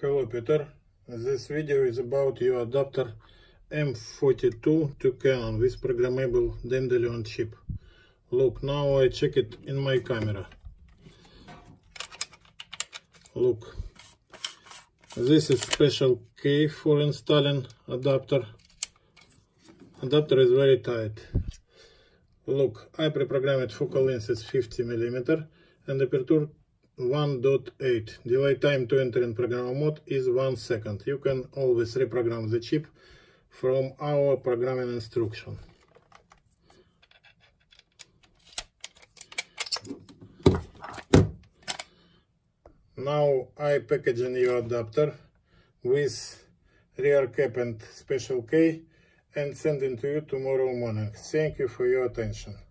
Hello Peter, this video is about your adapter M42 to Canon with programmable Dandelion chip. Look, now I check it in my camera. Look, this is special key for installing adapter. Adapter is very tight. Look, I pre-programmed focal length is 50mm and aperture 1.8. Delay time to enter in program mode is 1 second. You can always reprogram the chip from our programming instruction. Now I package a new adapter with rear cap and special key and send it to you tomorrow morning. Thank you for your attention.